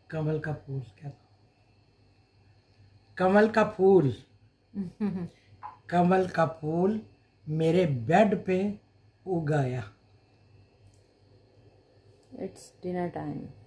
कमल का फूल क्या था? कमल का फूल कमल का फूल मेरे बेड पे उगाया। It's dinner time.